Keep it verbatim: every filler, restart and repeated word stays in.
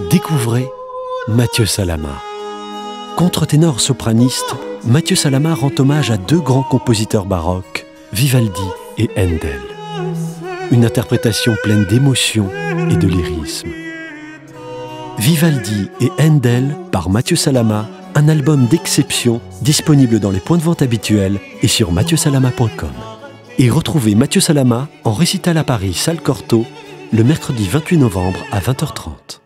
Découvrez Mathieu Salama. Contre-ténor sopraniste, Mathieu Salama rend hommage à deux grands compositeurs baroques, Vivaldi et Handel. Une interprétation pleine d'émotion et de lyrisme. Vivaldi et Handel par Mathieu Salama, un album d'exception disponible dans les points de vente habituels et sur mathieu salama point com. Et retrouvez Mathieu Salama en récital à Paris, salle Cortot, le mercredi vingt-huit novembre à vingt heures trente.